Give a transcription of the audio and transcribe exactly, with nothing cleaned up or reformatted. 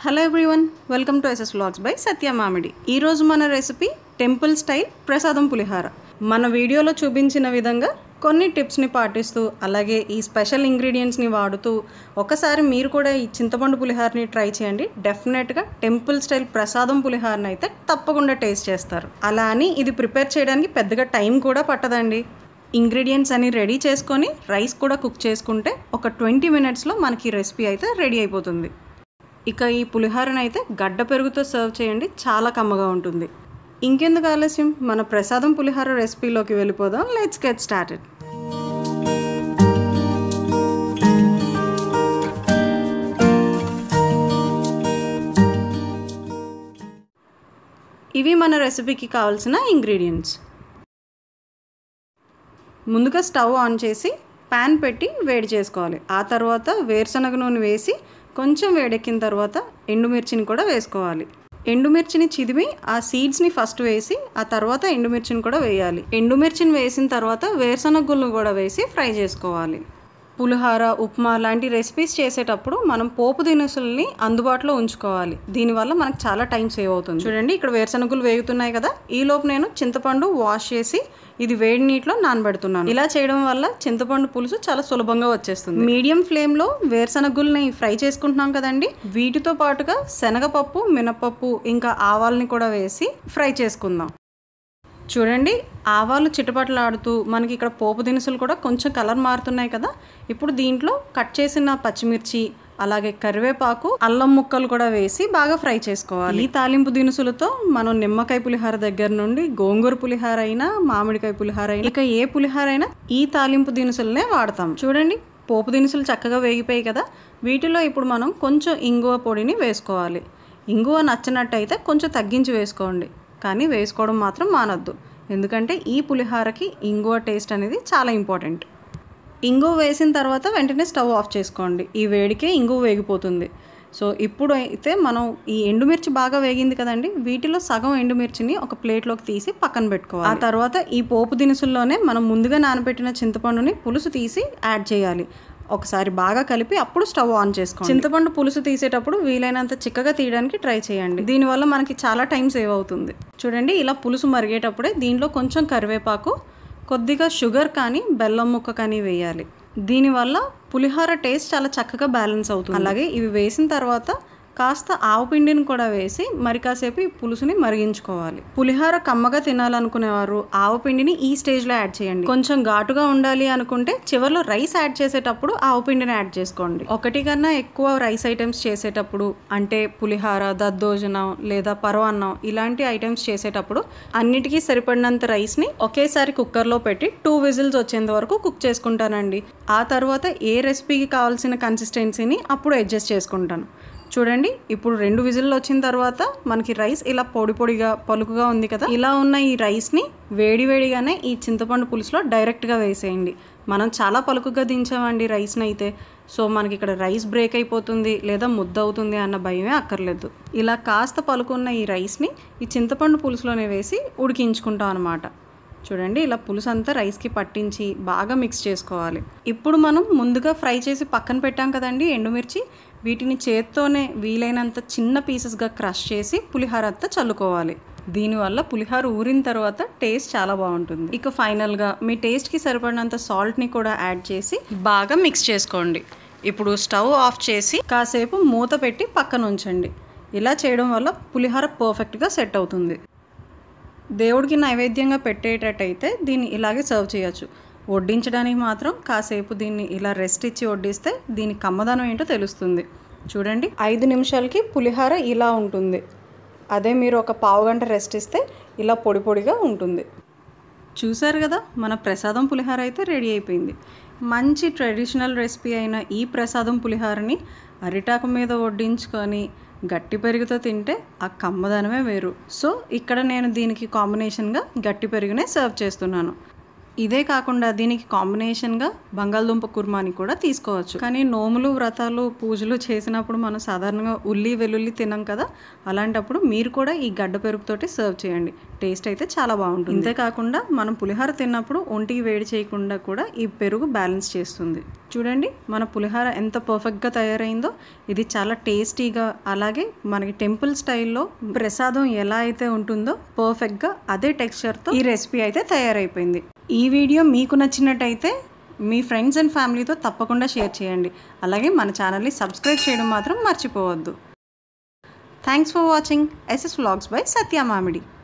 Hello everyone, welcome to SS vlogs by Satyamamidi. ఈరోజు మన recipe temple style ప్రసాదం పులిహార. మన వీడియోలో చూపించిన విధంగా కొన్ని టిప్స్ని పాటిస్తూ అలాగే ఈ స్పెషల్ ఇంగ్రీడియంట్స్ని వాడుతూ ఒకసారి మీరు కూడా ఈ చింతపండు పులిహారని ట్రై చేయండి. డెఫినెట్గా టెంపుల్ స్టైల్ ప్రసాదం పులిహారని అయితే తప్పకుండా టేస్ట్ చేస్తారు. అలా అని ఇది ప్రిపేర్ చేయడానికి పెద్దగా టైం కూడా పట్టదండి. ఇంగ్రీడియంట్స్ అన్ని రెడీ చేసుకొని రైస్ కూడా కుక్ చేసుకుంటే ఒక ట్వంటీ మినిట్స్లో మనకి రెసిపీ అయితే రెడీ అయిపోతుంది. ఇక ఈ పులిహోరను అయితే గడ్డ పెరుగుతో సర్వ్ చేయండి, చాలా కమ్మగా ఉంటుంది. ఇంకెందుకు ఆలస్యం, మన ప్రసాదం పులిహోర రెసిపీలోకి వెళ్ళిపోదాం. Let's get started. ఇవి మన రెసిపీకి కావాల్సిన ఇంగ్రీడియంట్స్. ముందుగా స్టవ్ ఆన్ చేసి ప్యాన్ పెట్టి వేడి చేసుకోవాలి. ఆ తర్వాత వేరుశనగ నూనె వేసి కొంచెం వేడెక్కిన తర్వాత ఎండుమిర్చిని కూడా వేసుకోవాలి. ఎండుమిర్చిని చిదిమి ఆ సీడ్స్ని ఫస్ట్ వేసి ఆ తర్వాత ఎండుమిర్చిని కూడా వేయాలి. ఎండుమిర్చిని వేసిన తర్వాత వేరుశనగ గుళ్ళను కూడా వేసి ఫ్రై చేసుకోవాలి. పులిహార, ఉప్మా లాంటి రెసిపీస్ చేసేటప్పుడు మనం పోపు దినుసుల్ని అందుబాటులో ఉంచుకోవాలి. దీనివల్ల మనకు చాలా టైం సేవ్ అవుతుంది. చూడండి, ఇక్కడ వేరుశనగులు వేగుతున్నాయి కదా, ఈ లోపు నేను చింతపండు వాష్ చేసి ఇది వేడి నీటిలో నానబెడుతున్నాను. ఇలా చేయడం వల్ల చింతపండు పులుసు చాలా సులభంగా వచ్చేస్తుంది. మీడియం ఫ్లేమ్లో వేరుశనగుల్ని ఫ్రై చేసుకుంటున్నాం కదండి, వీటితో పాటుగా శనగపప్పు, మినపప్పు ఇంకా ఆవాల్ని కూడా వేసి ఫ్రై చేసుకుందాం. చూడండి, ఆవాలు చిటపటలాడుతూ మనకి ఇక్కడ పోపు దినుసులు కూడా కొంచెం కలర్ మారుతున్నాయి కదా. ఇప్పుడు దీంట్లో కట్ చేసిన పచ్చిమిర్చి అలాగే కరివేపాకు, అల్లం ముక్కలు కూడా వేసి బాగా ఫ్రై చేసుకోవాలి. ఈ తాలింపు దినుసులతో మనం నిమ్మకాయ పులిహార దగ్గర నుండి గోంగూర పులిహార అయినా, మామిడికాయ పులిహార అయినా, ఇక ఏ పులిహార అయినా ఈ తాలింపు దినుసులనే వాడతాం. చూడండి, పోపు దినుసులు చక్కగా వేగిపోయాయి కదా. వీటిలో ఇప్పుడు మనం కొంచెం ఇంగువ పొడిని వేసుకోవాలి. ఇంగువ నచ్చినట్టయితే కొంచెం తగ్గించి వేసుకోండి, కానీ వేసుకోవడం మాత్రం మానొద్దు. ఎందుకంటే ఈ పులిహారకి ఇంగువ టేస్ట్ అనేది చాలా ఇంపార్టెంట్. ఇంగువ వేసిన తర్వాత వెంటనే స్టవ్ ఆఫ్ చేసుకోండి. ఈ వేడికే ఇంగువ వేగిపోతుంది. సో ఇప్పుడు అయితే మనం ఈ ఎండుమిర్చి బాగా వేగింది కదండి, వీటిలో సగం ఎండుమిర్చిని ఒక ప్లేట్లోకి తీసి పక్కన పెట్టుకోవాలి. ఆ తర్వాత ఈ పోపు దినుసుల్లోనే మనం ముందుగా నానబెట్టిన చింతపండుని పులుసు తీసి యాడ్ చేయాలి. ఒకసారి బాగా కలిపి అప్పుడు స్టవ్ ఆన్ చేసుకోండి. చింతపండు పులుసు తీసేటప్పుడు వీలైనంత చిక్కగా తీయడానికి ట్రై చేయండి. దీనివల్ల మనకి చాలా టైం సేవ్ అవుతుంది. చూడండి, ఇలా పులుసు మరిగేటప్పుడే దీంట్లో కొంచెం కరివేపాకు, కొద్దిగా షుగర్ కానీ బెల్లం ముక్క కానీ వేయాలి. దీనివల్ల పులిహోర టేస్ట్ చాలా చక్కగా బ్యాలెన్స్ అవుతుంది. అలాగే ఇవి వేసిన తర్వాత కాస్త ఆవు పిండిని కూడా వేసి మరి కాసేపు ఈ పులుసుని మరిగించుకోవాలి. పులిహోర కమ్మగా తినాలనుకునేవారు ఆవు పిండిని ఈ స్టేజ్లో యాడ్ చేయండి. కొంచెం ఘాటుగా ఉండాలి అనుకుంటే చివరిలో రైస్ యాడ్ చేసేటప్పుడు ఆవు పిండిని యాడ్ చేసుకోండి. ఒకటి కన్నా ఎక్కువ రైస్ ఐటమ్స్ చేసేటప్పుడు, అంటే పులిహోర, దద్దోజనం లేదా పరవాన్నం ఇలాంటి ఐటమ్స్ చేసేటప్పుడు అన్నిటికీ సరిపడినంత రైస్ని ఒకేసారి కుక్కర్లో పెట్టి టూ విజిల్స్ వచ్చేంత వరకు కుక్ చేసుకుంటానండి. ఆ తర్వాత ఏ రెసిపీకి కావాల్సిన కన్సిస్టెన్సీని అప్పుడు అడ్జస్ట్ చేసుకుంటాను. చూడండి, ఇప్పుడు రెండు విజిల్లు వచ్చిన తర్వాత మనకి రైస్ ఇలా పొడి పొడిగా పలుకుగా ఉంది కదా. ఇలా ఉన్న ఈ రైస్ని వేడివేడిగానే ఈ చింతపండు పులుసులో డైరెక్ట్గా వేసేయండి. మనం చాలా పలుకుగా దించామండి రైస్ని అయితే, సో మనకి ఇక్కడ రైస్ బ్రేక్ అయిపోతుంది లేదా ముద్ద అవుతుంది అన్న భయమే అక్కర్లేదు. ఇలా కాస్త పలుకున్న ఈ రైస్ని ఈ చింతపండు పులుసులోనే వేసి ఉడికించుకుంటాం అనమాట. చూడండి, ఇలా పులుసు అంతా రైస్కి పట్టించి బాగా మిక్స్ చేసుకోవాలి. ఇప్పుడు మనం ముందుగా ఫ్రై చేసి పక్కన పెట్టాం కదండి ఎండుమిర్చి, వీటిని చేత్తోనే వీలైనంత చిన్న పీసెస్గా క్రష్ చేసి పులిహోర అంతా చల్లుకోవాలి. దీనివల్ల పులిహోర ఊరిన తర్వాత టేస్ట్ చాలా బాగుంటుంది. ఇక ఫైనల్గా మీ టేస్ట్కి సరిపడినంత సాల్ట్ని కూడా యాడ్ చేసి బాగా మిక్స్ చేసుకోండి. ఇప్పుడు స్టవ్ ఆఫ్ చేసి కాసేపు మూత పెట్టి పక్కన ఉంచండి. ఇలా చేయడం వల్ల పులిహోర పర్ఫెక్ట్గా సెట్ అవుతుంది. దేవుడికి నైవేద్యంగా పెట్టేటట్టయితే దీన్ని ఇలాగే సర్వ్ చేయొచ్చు. వడ్డించడానికి మాత్రం కాసేపు దీన్ని ఇలా రెస్ట్ ఇచ్చి వడ్డిస్తే దీని కమ్మదనం ఏంటో తెలుస్తుంది. చూడండి, ఐదు నిమిషాలకి పులిహోర ఇలా ఉంటుంది. అదే మీరు ఒక పావు గంట రెస్ట్ ఇస్తే ఇలా పొడి పొడిగా ఉంటుంది. చూసారు కదా, మన ప్రసాదం పులిహోర అయితే రెడీ అయిపోయింది. మంచి ట్రెడిషనల్ రెసిపీ అయిన ఈ ప్రసాదం పులిహోరని అరిటాకు మీద వడ్డించుకొని గట్టి పెరుగుతో తింటే ఆ కమ్మదనమే వేరు. సో ఇక్కడ నేను దీనికి కాంబినేషన్గా గట్టి పెరుగునే సర్వ్ చేస్తున్నాను. ఇదే కాకుండా దీనికి కాంబినేషన్గా బంగాళదుంప కుర్మాని కూడా తీసుకోవచ్చు. కానీ నోములు వ్రతాలు పూజలు చేసినప్పుడు మనం సాధారణంగా ఉల్లి వెల్లుల్లి తినం కదా, అలాంటప్పుడు మీరు కూడా ఈ గడ్డ పెరుగుతోటి సర్వ్ చేయండి. టేస్ట్ అయితే చాలా బాగుంటుంది. ఇంతేకాకుండా మనం పులిహోర తిన్నప్పుడు ఒంటికి వేడి చేయకుండా కూడా ఈ పెరుగు బ్యాలెన్స్ చేస్తుంది. చూడండి మన పులిహోర ఎంత పర్ఫెక్ట్గా తయారైందో. ఇది చాలా టేస్టీగా, అలాగే మనకి టెంపుల్ స్టైల్లో ప్రసాదం ఎలా అయితే ఉంటుందో పర్ఫెక్ట్గా అదే టెక్స్చర్తో ఈ రెసిపీ అయితే తయారైపోయింది. ఈ వీడియో మీకు నచ్చినట్టయితే మీ ఫ్రెండ్స్ అండ్ ఫ్యామిలీతో తప్పకుండా షేర్ చేయండి. అలాగే మన ఛానల్ని సబ్స్క్రైబ్ చేయడం మాత్రం మర్చిపోవద్దు. Thanks for watching SS vlogs by సత్యమామిడి.